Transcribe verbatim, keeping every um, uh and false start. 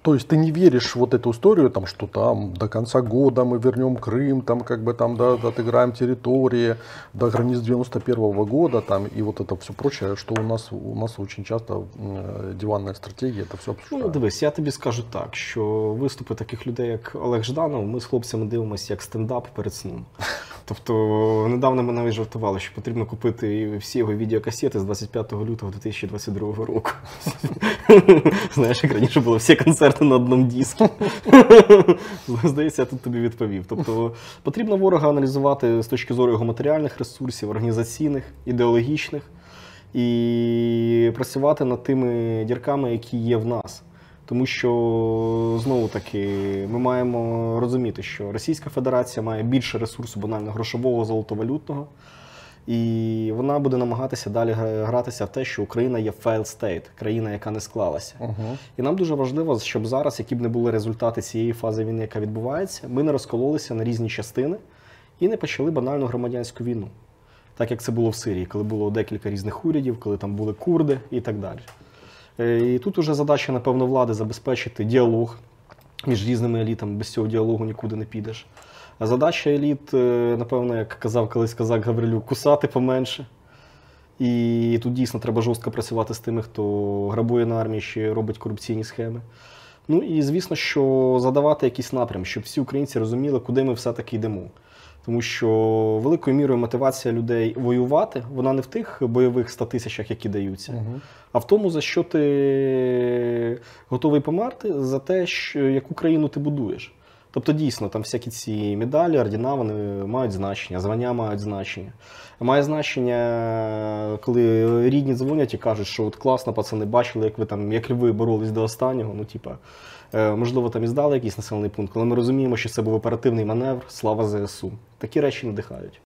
То есть ты не веришь в вот эту историю, там, что там до конца года мы вернем Крым, там как бы там да, отыграем территории до границ девяносто первого года, там и вот это все прочее, что у нас у нас очень часто э, диванная стратегія, це все обсуждає. Ну, дивись, я тобі скажу так, що виступи таких людей, як Олег Жданов, ми з хлопцями дивимося як стендап перед сном. Тобто, недавно ми навіть жартували, що потрібно купити всі його відеокасети з двадцять п'ятого лютого дві тисячі двадцять другого року. Знаєш, як раніше було всі концерти на одному диску. Здається, я тут тобі відповів. Тобто, потрібно ворога аналізувати з точки зору його матеріальних ресурсів, організаційних, ідеологічних і працювати над тими дірками, які є в нас. Тому що, знову-таки, ми маємо розуміти, що Російська Федерація має більше ресурсу банально грошового, золотовалютного, і вона буде намагатися далі гратися в те, що Україна є failed state, країна, яка не склалася. Угу. І нам дуже важливо, щоб зараз, які б не були результати цієї фази війни, яка відбувається, ми не розкололися на різні частини і не почали банальну громадянську війну. Так, як це було в Сирії, коли було декілька різних урядів, коли там були курди і так далі. І тут уже задача, напевно, влади забезпечити діалог між різними елітами. Без цього діалогу нікуди не підеш. А задача еліт, напевно, як казав колись козак Гаврилюк, кусати поменше. І тут дійсно треба жорстко працювати з тими, хто грабує на армії чи робить корупційні схеми. Ну і, звісно, що задавати якийсь напрям, щоб всі українці розуміли, куди ми все-таки йдемо. Тому що великою мірою мотивація людей воювати, вона не в тих бойових ста тисячах, які даються, Угу. а в тому, за що ти готовий померти, за те, що, яку країну ти будуєш. Тобто, дійсно, там всякі ці медалі, ордена, вони мають значення, звання мають значення. Має значення, коли рідні дзвонять і кажуть, що от класно, пацани, бачили, як ви там, як льви боролись до останнього, ну, типа, можливо, там і здали якийсь населений пункт, але ми розуміємо, що це був оперативний маневр, слава зе ес у. Такі речі надихають.